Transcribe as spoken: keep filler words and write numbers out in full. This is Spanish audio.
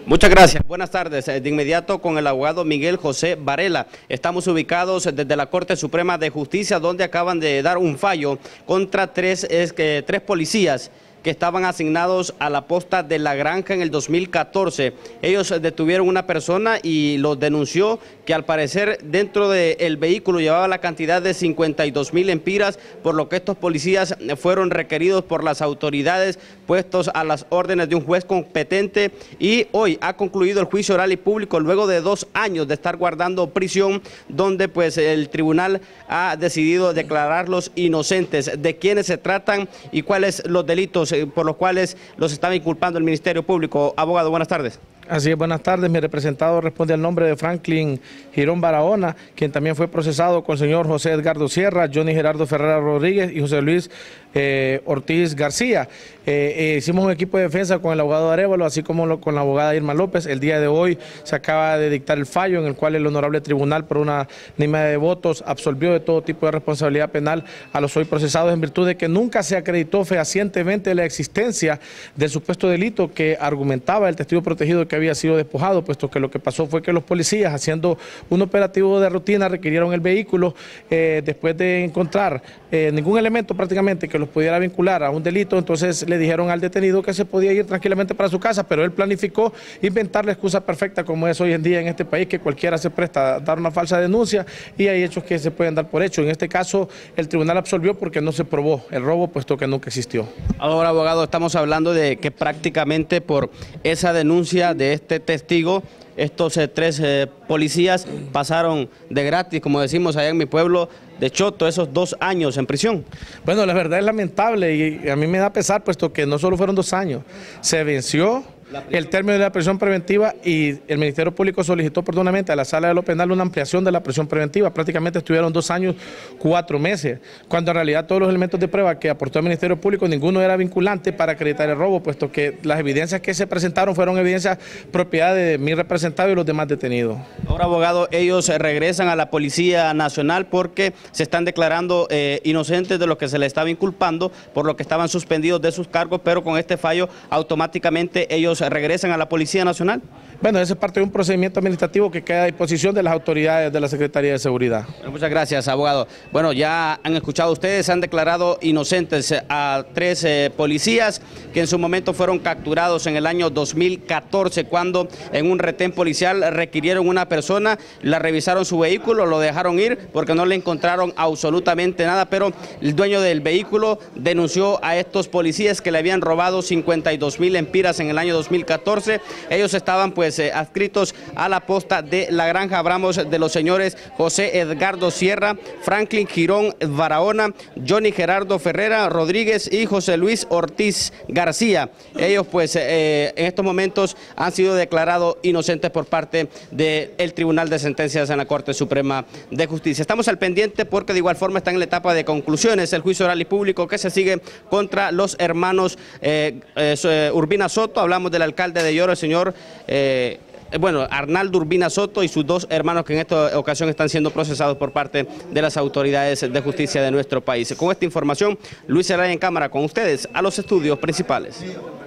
Muchas gracias. Buenas tardes. De inmediato con el abogado Miguel José Varela. Estamos ubicados desde la Corte Suprema de Justicia, donde acaban de dar un fallo contra tres, es que, tres policías que estaban asignados a la posta de La Granja en el dos mil catorce. Ellos detuvieron una persona y los denunció que al parecer dentro del vehículo llevaba la cantidad de cincuenta y dos mil empiras, por lo que estos policías fueron requeridos por las autoridades, puestos a las órdenes de un juez competente, y hoy ha concluido el juicio oral y público luego de dos años de estar guardando prisión, donde pues el tribunal ha decidido declararlos inocentes. ¿De quiénes se tratan y cuáles los delitos por los cuales los estaba inculpando el Ministerio Público? Abogado, buenas tardes. Así es, buenas tardes. Mi representado responde al nombre de Franklin Girón Barahona, quien también fue procesado con el señor José Edgardo Sierra, Johnny Gerardo Ferrera Rodríguez y José Luis eh, Ortiz García. Eh, eh, hicimos un equipo de defensa con el abogado Arévalo, así como lo, con la abogada Irma López. El día de hoy se acaba de dictar el fallo en el cual el honorable tribunal, por una unanimidad de votos, absolvió de todo tipo de responsabilidad penal a los hoy procesados, en virtud de que nunca se acreditó fehacientemente la existencia del supuesto delito que argumentaba el testigo protegido que había sido despojado, puesto que lo que pasó fue que los policías, haciendo un operativo de rutina, requirieron el vehículo eh, después de encontrar eh, ningún elemento prácticamente que los pudiera vincular a un delito. Entonces le dijeron al detenido que se podía ir tranquilamente para su casa, pero él planificó inventar la excusa perfecta, como es hoy en día en este país, que cualquiera se presta a dar una falsa denuncia, y hay hechos que se pueden dar por hecho. En este caso el tribunal absolvió porque no se probó el robo, puesto que nunca existió. Ahora, abogado, estamos hablando de que prácticamente por esa denuncia de este testigo, estos eh, tres eh, policías pasaron de gratis, como decimos allá en mi pueblo de Choto, esos dos años en prisión. Bueno, la verdad es lamentable y a mí me da pesar, puesto que no solo fueron dos años, se venció el término de la prisión preventiva y el Ministerio Público solicitó oportunamente a la Sala de lo Penal una ampliación de la prisión preventiva. Prácticamente estuvieron dos años, cuatro meses, cuando en realidad todos los elementos de prueba que aportó el Ministerio Público, ninguno era vinculante para acreditar el robo, puesto que las evidencias que se presentaron fueron evidencias propiedad de mi representado y los demás detenidos. Ahora, abogado, ellos regresan a la Policía Nacional porque se están declarando eh, inocentes de lo que se les estaba inculpando, por lo que estaban suspendidos de sus cargos, pero con este fallo automáticamente ellos regresan a la Policía Nacional. Bueno, eso es parte de un procedimiento administrativo que queda a disposición de las autoridades de la Secretaría de Seguridad. Muchas gracias, abogado. Bueno, ya han escuchado ustedes, han declarado inocentes a tres eh, policías que en su momento fueron capturados en el año dos mil catorce, cuando en un retén policial requirieron una persona, la revisaron su vehículo, lo dejaron ir porque no le encontraron absolutamente nada, pero el dueño del vehículo denunció a estos policías que le habían robado cincuenta y dos mil empiras en el año dos mil catorce. Ellos estaban pues eh, adscritos a la posta de La Granja. Hablamos de los señores José Edgardo Sierra, Franklin Girón Barahona, Johnny Gerardo Ferrera Rodríguez y José Luis Ortiz García. Ellos pues eh, en estos momentos han sido declarados inocentes por parte del Tribunal de Sentencias en la Corte Suprema de Justicia. Estamos al pendiente porque de igual forma están en la etapa de conclusiones el juicio oral y público que se sigue contra los hermanos eh, eh, Urbina Soto. Hablamos del alcalde de Lloro, el señor eh, bueno, Arnaldo Urbina Soto, y sus dos hermanos que en esta ocasión están siendo procesados por parte de las autoridades de justicia de nuestro país. Con esta información, Luis Zelaya en cámara con ustedes a los estudios principales.